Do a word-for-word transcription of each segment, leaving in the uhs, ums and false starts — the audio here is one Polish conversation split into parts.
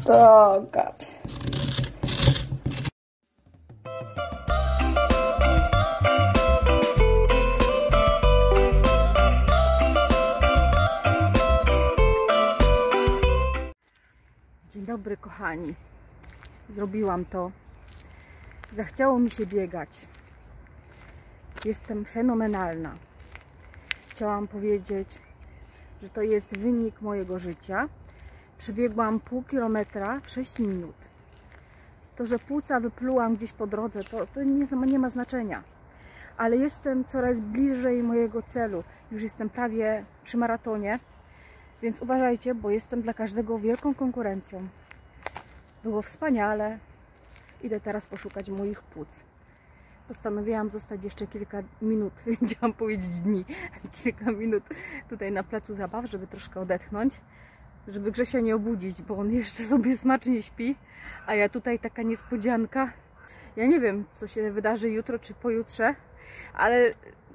Oh God. Dzień dobry kochani. Zrobiłam to. Zachciało mi się biegać. Jestem fenomenalna. Chciałam powiedzieć, że to jest wynik mojego życia. Przebiegłam pół kilometra w sześć minut. To, że płuca wyplułam gdzieś po drodze, to, to nie, nie ma znaczenia. Ale jestem coraz bliżej mojego celu. Już jestem prawie przy maratonie. Więc uważajcie, bo jestem dla każdego wielką konkurencją. Było wspaniale. Idę teraz poszukać moich płuc. Postanowiłam zostać jeszcze kilka minut, chciałam powiedzieć dni, kilka minut tutaj na placu zabaw, żeby troszkę odetchnąć, żeby Grzesia nie obudzić, bo on jeszcze sobie smacznie śpi, a ja tutaj taka niespodzianka. Ja nie wiem, co się wydarzy jutro czy pojutrze, ale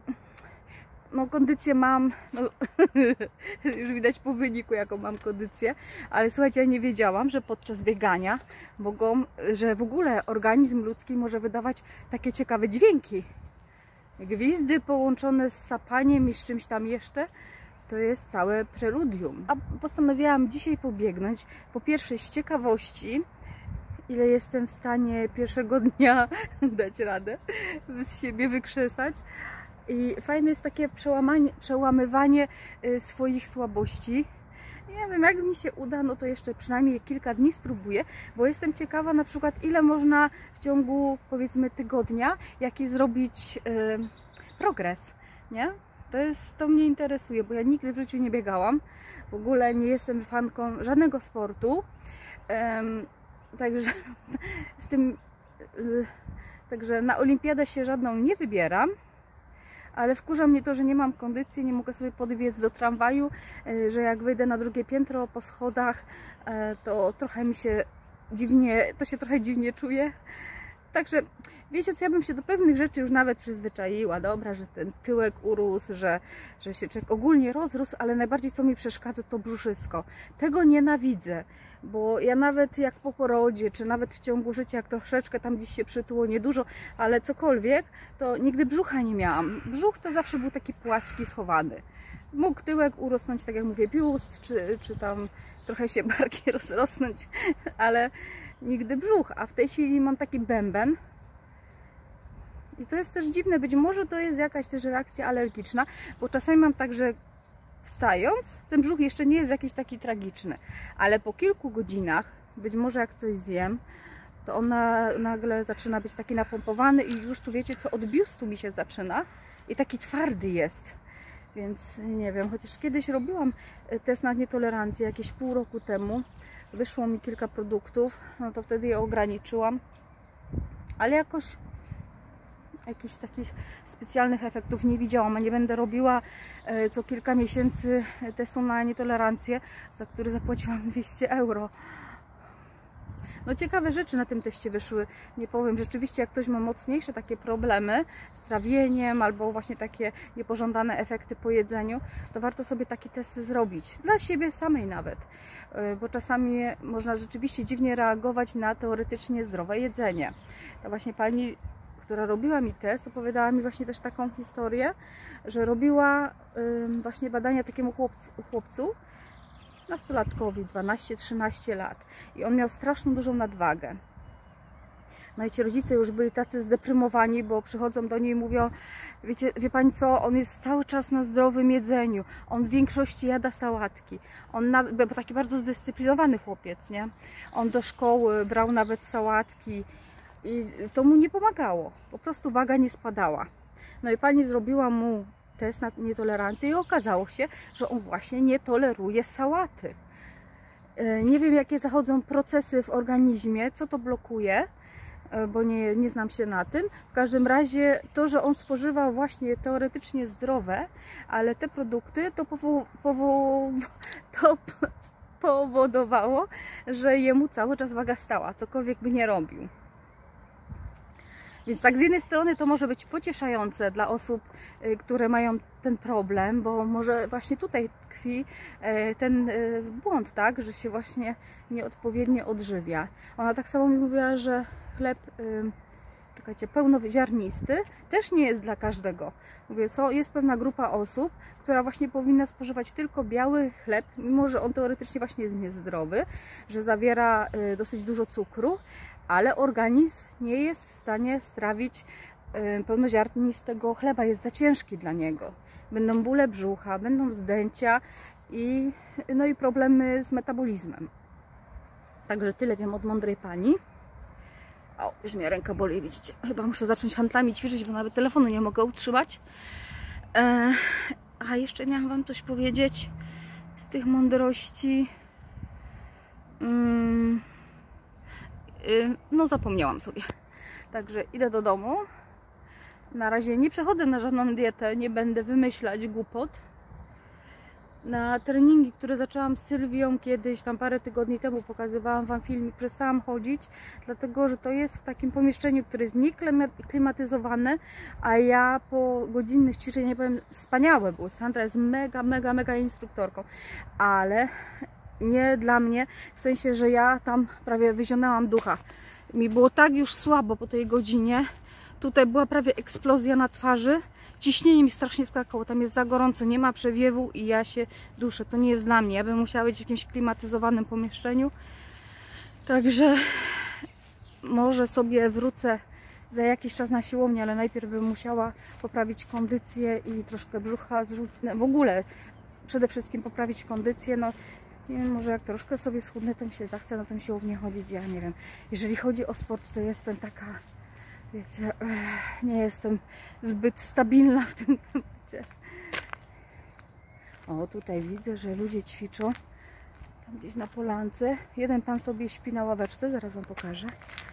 no kondycję mam, no, już widać po wyniku, jaką mam kondycję, ale słuchajcie, ja nie wiedziałam, że podczas biegania mogą, że w ogóle organizm ludzki może wydawać takie ciekawe dźwięki. Gwizdy połączone z sapaniem i z czymś tam jeszcze, to jest całe preludium. A postanowiłam dzisiaj pobiegnąć, po pierwsze z ciekawości, ile jestem w stanie pierwszego dnia dać radę, z siebie wykrzesać. I fajne jest takie przełamanie, przełamywanie swoich słabości. Nie wiem, jak mi się uda, no to jeszcze przynajmniej kilka dni spróbuję, bo jestem ciekawa na przykład, ile można w ciągu, powiedzmy, tygodnia, jaki zrobić yy, progres, nie? To jest, to mnie interesuje, bo ja nigdy w życiu nie biegałam, w ogóle nie jestem fanką żadnego sportu, yy, także z tym, yy, także na olimpiadę się żadną nie wybieram. Ale wkurza mnie to, że nie mam kondycji, nie mogę sobie podbiec do tramwaju, że jak wyjdę na drugie piętro po schodach, to trochę mi się dziwnie, to się trochę dziwnie czuję. Także wiecie co, ja bym się do pewnych rzeczy już nawet przyzwyczaiła, dobra, że ten tyłek urósł, że, że się człowiek ogólnie rozrósł, ale najbardziej co mi przeszkadza, to brzuszysко. Tego nienawidzę, bo ja nawet jak po porodzie, czy nawet w ciągu życia, jak troszeczkę tam gdzieś się przytuło, niedużo, ale cokolwiek, to nigdy brzucha nie miałam. Brzuch to zawsze był taki płaski, schowany. Mógł tyłek urosnąć, tak jak mówię, biust, czy, czy tam trochę się barki rozrosnąć, ale nigdy brzuch, a w tej chwili mam taki bęben i to jest też dziwne, być może to jest jakaś też reakcja alergiczna, bo czasami mam tak, że wstając, ten brzuch jeszcze nie jest jakiś taki tragiczny, ale po kilku godzinach, być może jak coś zjem, to on nagle zaczyna być taki napompowany i już tu wiecie co, od biustu mi się zaczyna i taki twardy jest. Więc nie wiem, chociaż kiedyś robiłam test na nietolerancję jakieś pół roku temu. Wyszło mi kilka produktów, no to wtedy je ograniczyłam. Ale jakoś jakichś takich specjalnych efektów nie widziałam, a nie będę robiła co kilka miesięcy testu na nietolerancję, za który zapłaciłam dwieście euro. No ciekawe rzeczy na tym teście wyszły, nie powiem, rzeczywiście jak ktoś ma mocniejsze takie problemy z trawieniem albo właśnie takie niepożądane efekty po jedzeniu, to warto sobie takie testy zrobić, dla siebie samej nawet, bo czasami można rzeczywiście dziwnie reagować na teoretycznie zdrowe jedzenie. Ta właśnie pani, która robiła mi test, opowiadała mi właśnie też taką historię, że robiła właśnie badania takiemu chłopcu, chłopcu nastolatkowi, dwanaście trzynaście lat i on miał straszną dużą nadwagę. No i ci rodzice już byli tacy zdeprymowani, bo przychodzą do niej i mówią, wiecie, wie pani co, on jest cały czas na zdrowym jedzeniu, on w większości jada sałatki, on na, bo taki bardzo zdyscyplinowany chłopiec, nie? On do szkoły brał nawet sałatki i to mu nie pomagało, po prostu waga nie spadała. No i pani zrobiła mu test na nietolerancję i okazało się, że on właśnie nie toleruje sałaty. Nie wiem, jakie zachodzą procesy w organizmie, co to blokuje, bo nie, nie znam się na tym. W każdym razie to, że on spożywa właśnie teoretycznie zdrowe, ale te produkty to, powo powo to powodowało, że jemu cały czas waga stała, cokolwiek by nie robił. Więc tak z jednej strony to może być pocieszające dla osób, które mają ten problem, bo może właśnie tutaj tkwi ten błąd, tak, że się właśnie nieodpowiednio odżywia. Ona tak samo mi mówiła, że chleb, czekajcie, pełnoziarnisty też nie jest dla każdego. Mówię, co, jest pewna grupa osób, która właśnie powinna spożywać tylko biały chleb, mimo że on teoretycznie właśnie jest niezdrowy, że zawiera dosyć dużo cukru, ale organizm nie jest w stanie strawić pełnoziarnistego chleba, jest za ciężki dla niego. Będą bóle brzucha, będą zdęcia i, no i problemy z metabolizmem. Także tyle wiem od mądrej pani. O, już mnie ręka boli, widzicie. Chyba muszę zacząć handlami ćwiczyć, bo nawet telefonu nie mogę utrzymać. E, a jeszcze miałam wam coś powiedzieć z tych mądrości. Mm, y, no zapomniałam sobie. Także idę do domu. Na razie nie przechodzę na żadną dietę, nie będę wymyślać głupot. Na treningi, które zaczęłam z Sylwią kiedyś, tam parę tygodni temu, pokazywałam wam filmik, przestałam chodzić, dlatego że to jest w takim pomieszczeniu, które jest nieklimatyzowane, a ja po godzinnych ćwiczeń, nie powiem, wspaniałe było. Sandra jest mega, mega, mega instruktorką, ale nie dla mnie, w sensie, że ja tam prawie wyzionęłam ducha. Mi było tak już słabo po tej godzinie, tutaj była prawie eksplozja na twarzy. Ciśnienie mi strasznie skakało, tam jest za gorąco, nie ma przewiewu i ja się duszę. To nie jest dla mnie, ja bym musiała być w jakimś klimatyzowanym pomieszczeniu. Także może sobie wrócę za jakiś czas na siłownię, ale najpierw bym musiała poprawić kondycję i troszkę brzucha zrzucić. W ogóle przede wszystkim poprawić kondycję. No nie wiem, może jak troszkę sobie schudnę, to mi się zachce na tę siłownię chodzić. Ja nie wiem. Jeżeli chodzi o sport, to jestem taka... Wiecie, nie jestem zbyt stabilna w tym temacie. O, tutaj widzę, że ludzie ćwiczą. Tam gdzieś na polance. Jeden pan sobie śpi na ławeczce, zaraz wam pokażę.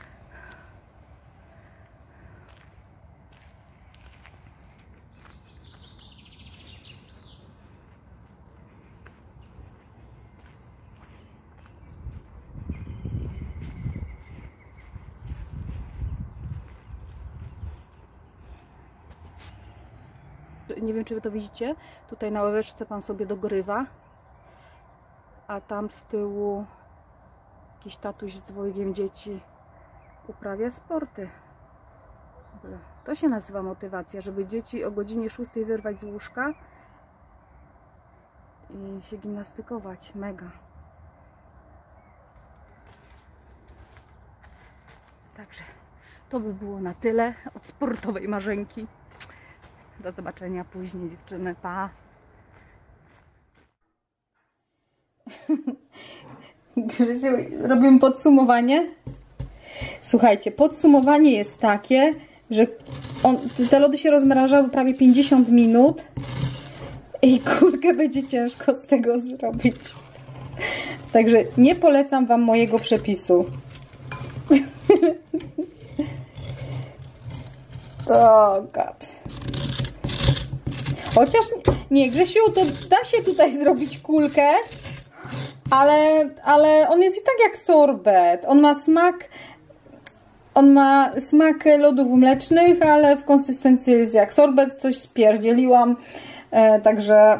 Nie wiem, czy wy to widzicie. Tutaj na ławeczce pan sobie dogrywa, a tam z tyłu jakiś tatuś z dwojgiem dzieci uprawia sporty. To się nazywa motywacja, żeby dzieci o godzinie szóstej wyrwać z łóżka i się gimnastykować. Mega. Także to by było na tyle od sportowej Marzenki. Do zobaczenia później, dziewczyny. Pa! Robimy podsumowanie. Słuchajcie, podsumowanie jest takie, że on, te lody się rozmrażały prawie pięćdziesiąt minut i kulkę będzie ciężko z tego zrobić. Także nie polecam wam mojego przepisu. To gad. Chociaż nie, Grzesiu, to da się tutaj zrobić kulkę, ale, ale on jest i tak jak sorbet. On ma smak, on ma smak lodów mlecznych, ale w konsystencji jest jak sorbet. Coś spierdzieliłam, e, także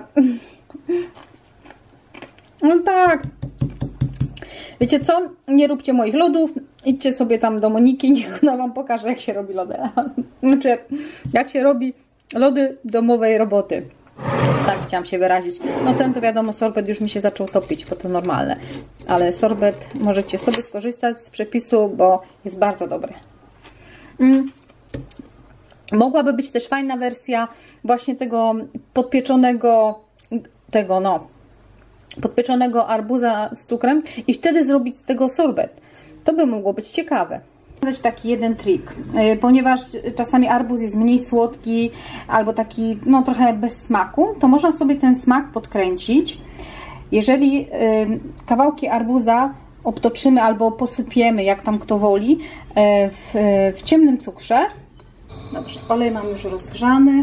no tak. Wiecie co? Nie róbcie moich lodów. Idźcie sobie tam do Moniki, niech ona wam pokaże, jak się robi lody. Znaczy, jak się robi lody domowej roboty. Tak chciałam się wyrazić. No ten to wiadomo, sorbet już mi się zaczął topić, bo to normalne. Ale sorbet możecie sobie skorzystać z przepisu, bo jest bardzo dobry. Mm. Mogłaby być też fajna wersja właśnie tego podpieczonego, tego no, podpieczonego arbuza z cukrem i wtedy zrobić z tego sorbet. To by mogło być ciekawe. Taki jeden trik, ponieważ czasami arbuz jest mniej słodki albo taki no trochę bez smaku, to można sobie ten smak podkręcić. Jeżeli kawałki arbuza obtoczymy albo posypiemy, jak tam kto woli, w, w ciemnym cukrze. Dobrze, olej mam już rozgrzany.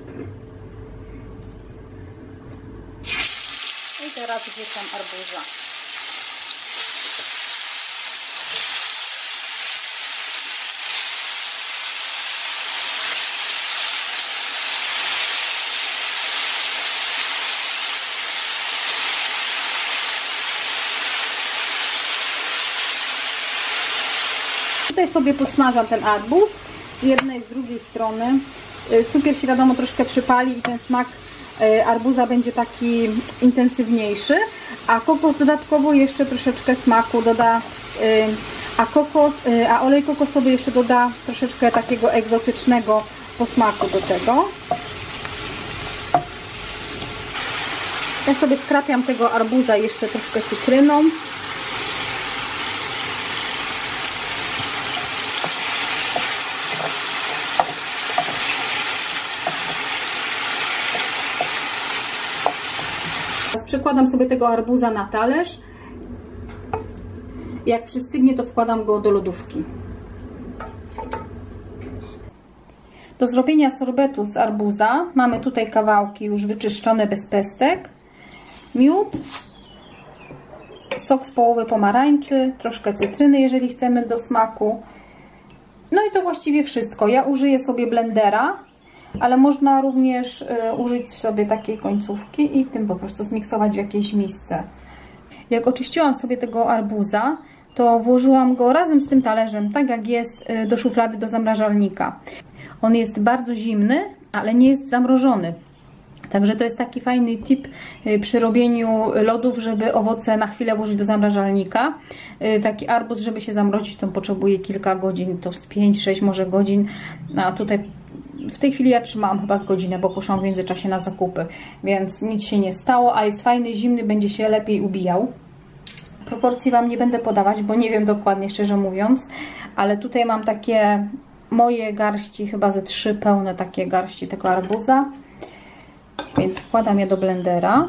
I teraz wrzucam arbuza. Tutaj sobie podsmażam ten arbuz z jednej, z drugiej strony. Cukier się wiadomo troszkę przypali i ten smak arbuza będzie taki intensywniejszy, a kokos dodatkowo jeszcze troszeczkę smaku doda, a, kokos, a olej kokosowy jeszcze doda troszeczkę takiego egzotycznego posmaku do tego. Ja sobie skrapiam tego arbuza jeszcze troszkę cytryną. Przekładam sobie tego arbuza na talerz. Jak przystygnie, to wkładam go do lodówki. Do zrobienia sorbetu z arbuza mamy tutaj kawałki już wyczyszczone bez pestek, miód, sok z połowy pomarańczy, troszkę cytryny, jeżeli chcemy do smaku. No i to właściwie wszystko. Ja użyję sobie blendera, ale można również y, użyć sobie takiej końcówki i tym po prostu zmiksować w jakiejś misce. Jak oczyściłam sobie tego arbuza, to włożyłam go razem z tym talerzem, tak jak jest, y, do szuflady do zamrażalnika. On jest bardzo zimny, ale nie jest zamrożony. Także to jest taki fajny tip y, przy robieniu lodów, żeby owoce na chwilę włożyć do zamrażalnika. Y, taki arbuz, żeby się zamrozić, to potrzebuje kilka godzin, to z pięć sześć może godzin, a tutaj w tej chwili ja trzymałam chyba z godzinę, bo poszłam w międzyczasie na zakupy, więc nic się nie stało, a jest fajny, zimny, będzie się lepiej ubijał. Proporcji Wam nie będę podawać, bo nie wiem dokładnie, szczerze mówiąc, ale tutaj mam takie moje garści, chyba ze trzy pełne takie garści tego arbuza, więc wkładam je do blendera.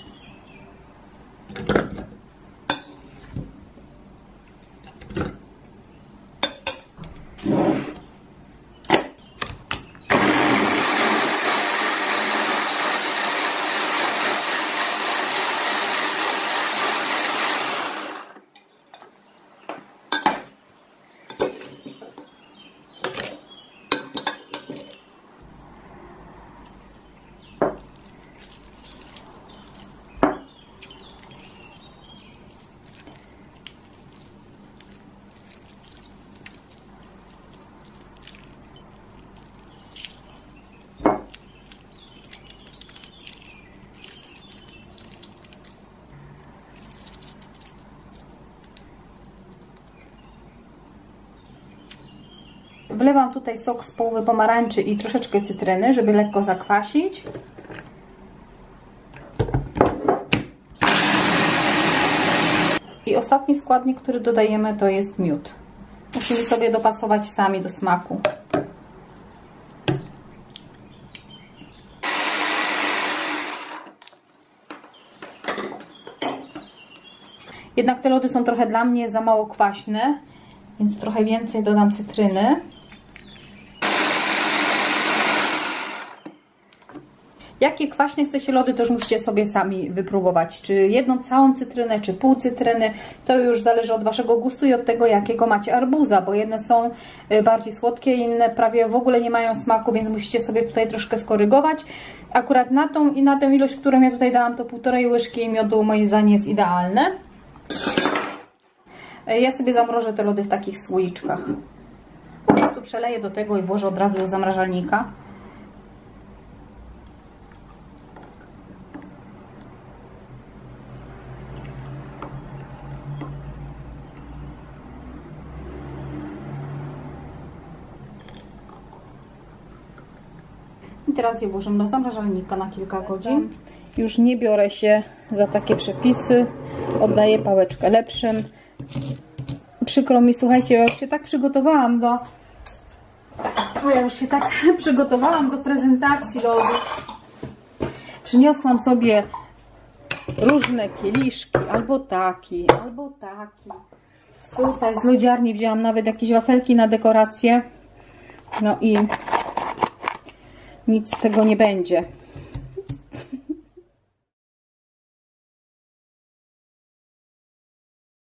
Wlewam tutaj sok z połowy pomarańczy i troszeczkę cytryny, żeby lekko zakwasić. I ostatni składnik, który dodajemy, to jest miód. Musimy sobie dopasować sami do smaku. Jednak te lody są trochę dla mnie za mało kwaśne, więc trochę więcej dodam cytryny. Jakie kwaśne chcecie lody, to już musicie sobie sami wypróbować. Czy jedną całą cytrynę, czy pół cytryny. To już zależy od Waszego gustu i od tego, jakiego macie arbuza, bo jedne są bardziej słodkie, inne prawie w ogóle nie mają smaku, więc musicie sobie tutaj troszkę skorygować. Akurat na tą i na tę ilość, którą ja tutaj dałam, to półtorej łyżki miodu moim zdaniem jest idealne. Ja sobie zamrożę te lody w takich słoiczkach. Po prostu przeleję do tego i włożę od razu do zamrażalnika. I teraz je włożę do zamrażalnika na kilka godzin. Już nie biorę się za takie przepisy. Oddaję pałeczkę lepszym. Przykro mi, słuchajcie, ja już się tak przygotowałam do... Ja już się tak przygotowałam do prezentacji lodów. Przyniosłam sobie różne kieliszki, albo taki, albo taki. Tutaj z lodziarni wzięłam nawet jakieś wafelki na dekorację. No i nic z tego nie będzie.